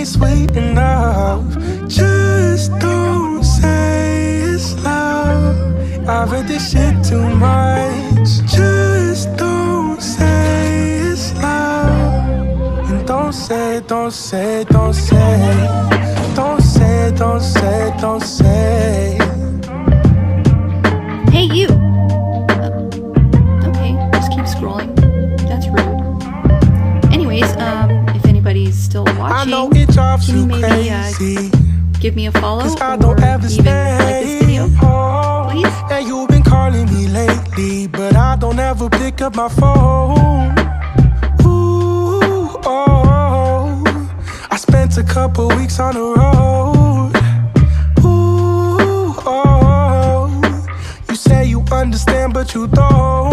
ain't sweet enough. Just don't say it's love. I've heard this shit too much. Just don't say it's love. And don't say, don't say, don't say. Don't say, don't say, don't say. Hey, you! Okay, just keep scrolling. That's rude. Anyways, if anybody's still watching, can you maybe give me a follow or even like this video, please? And you've been calling me lately, but I don't ever pick up my phone. Ooh, oh, I spent a couple weeks on the road. Ooh, oh, you say you understand, but you don't.